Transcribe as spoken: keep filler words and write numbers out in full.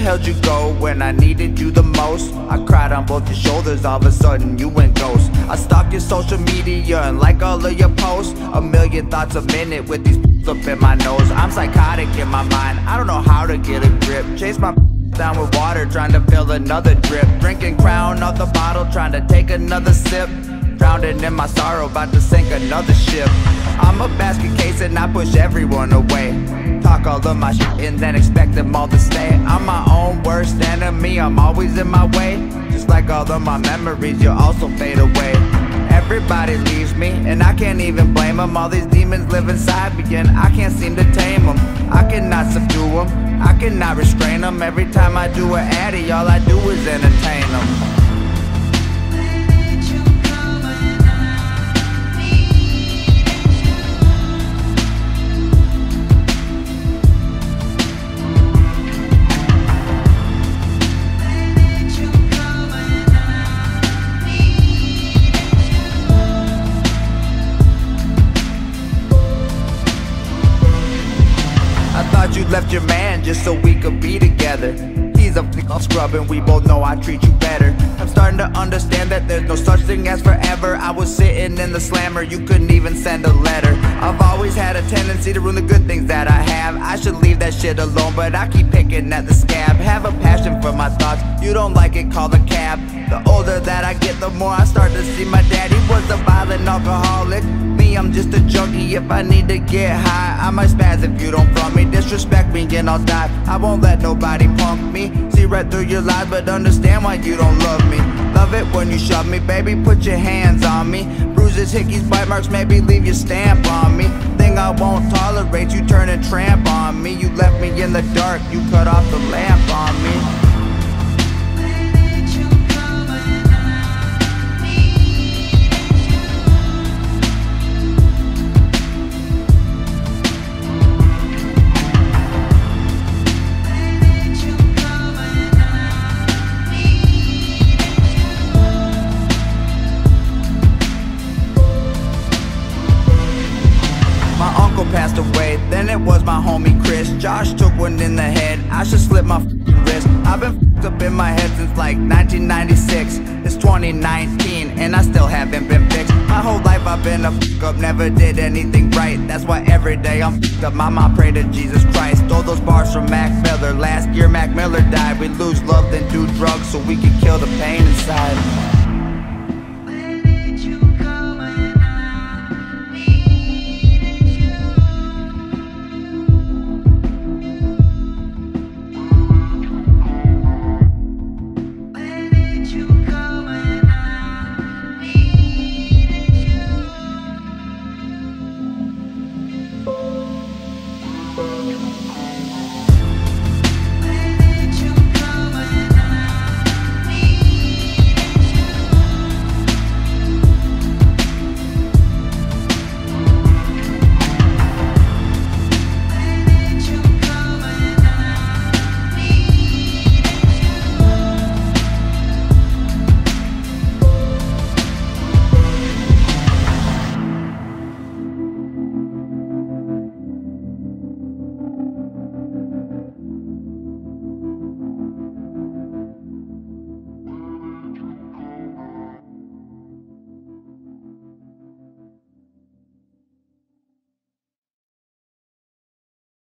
held you go when I needed you the most. I cried on both your shoulders, all of a sudden you went ghost. I stalked your social media and like all of your posts. A million thoughts a minute with these up in my nose. I'm psychotic in my mind, I don't know how to get a grip. Chase my down with water, trying to fill another drip. Drinking Crown off the bottle, trying to take another sip. Drowning in my sorrow, about to sink another ship. I'm a basket case and I push everyone away. Talk all of my shit and then expect them all to stay. I'm my own worst enemy, I'm always in my way. Just like all of my memories, you'll also fade away. Everybody leaves me, and I can't even blame them. All these demons live inside me, and I can't seem to tame them. I cannot subdue them, I cannot restrain them. Every time I do an addy, all I do is entertain them. I thought you left your man just so we could be together. He's a f***ing scrub and we both know I treat you better. I'm starting to understand that there's no such thing as forever. I was sitting in the slammer, you couldn't even send a letter. I've always had a tendency to ruin the good things that I have. I should leave that shit alone, but I keep picking at the scab. Have a passion for my thoughts, you don't like it, call a cab. The older that I get, the more I start to see my daddy was a violent alcoholic. Me, I'm just a junkie, if I need to get high I might spaz if you don't front me. Disrespect me and I'll die, I won't let nobody punk me. See right through your lies, but understand why you don't love me. Love it when you shove me, baby, put your hands on me. Bruises, hickeys, bite marks, maybe leave your stamp on me. Thing I won't tolerate, you turn and tramp on me. You left me in the dark, you cut off the lamp on me. Passed away, then it was my homie Chris. Josh took one in the head, I should slip my f***ing wrist. I've been f***ed up in my head since like nineteen ninety-six. It's twenty nineteen and I still haven't been fixed. My whole life I've been a f*** up, never did anything right. That's why every day I'm f***ed up, my mom pray to Jesus Christ. Stole those bars from Mac Miller, last year Mac Miller died. We lose love then do drugs so we can kill the pain inside.